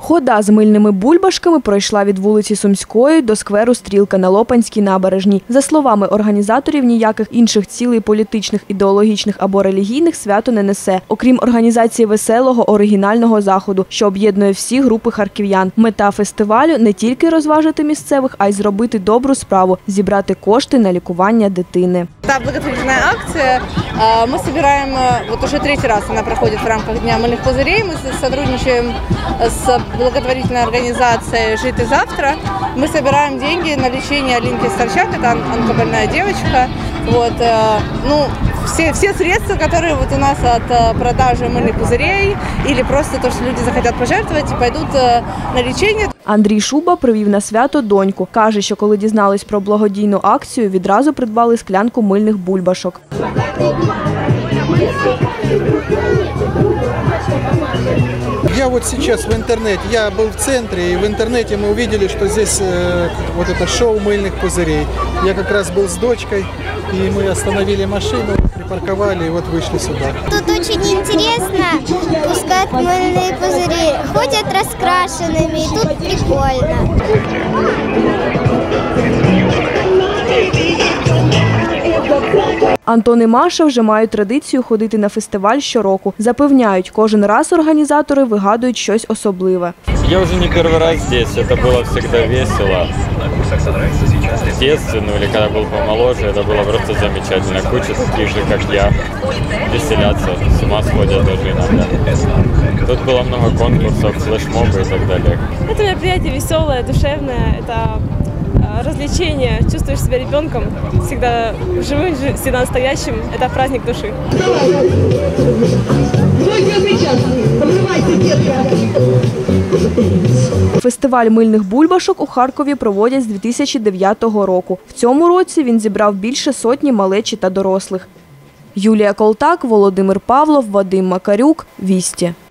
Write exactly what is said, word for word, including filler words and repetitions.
Хода з мильними бульбашками пройшла від вулиці Сумської до скверу Стрілка на Лопанській набережній. За словами організаторів, ніяких інших цілей політичних, ідеологічних або релігійних свято не несе, окрім організації веселого, оригінального заходу, що об'єднує всі групи харків'ян. Мета фестивалю – не тільки розважити місцевих, а й зробити добру справу – зібрати кошти на лікування дитини. Та благотворительная акция, мы собираем, вот уже третий раз она проходит в рамках Дня мыльных пузырей. Мы сотрудничаем с благотворительной организацией «Жить и завтра». Мы собираем деньги на лечение Алинки Старчак, это онкобольная девочка. Вот, ну, все, все средства, которые вот у нас от продажи мыльных пузырей или просто то, что люди захотят пожертвовать, пойдут на лечение. Андрій Шуба привів на свято доньку. Каже, що коли дізнались про благодійну акцію, відразу придбали склянку мильних бульбашок. Я вот сейчас в интернете, я был в центре, и в интернете мы увидели, что здесь э, вот это шоу мыльных пузырей. Я как раз был с дочкой, и мы остановили машину, припарковали и вот вышли сюда. Тут очень интересно пускать мыльные пузыри, ходят раскрашенными, и тут прикольно. Антон і Маша вже мають традицію ходити на фестиваль щороку. Запевняють, кожен раз організатори вигадують щось особливе. Я вже не перший раз здесь, це було завжди весело. В детстве, ну или когда был помоложе, это было просто замечательно. Куча таких же, как я, веселятся, с ума сходят даже иногда. Тут было много конкурсов, флешмобы и так далее. Это мероприятие веселое, душевное, это развлечение, чувствуешь себя ребенком, всегда живым, всегда настоящим. Это праздник души. Фестиваль мильних бульбашок у Харкові проводять з дві тисячі дев'ятого року. В цьому році він зібрав більше сотні малечі та дорослих. Юлія Колтак, Володимир Павлов, Вадим Макарюк. Вісті.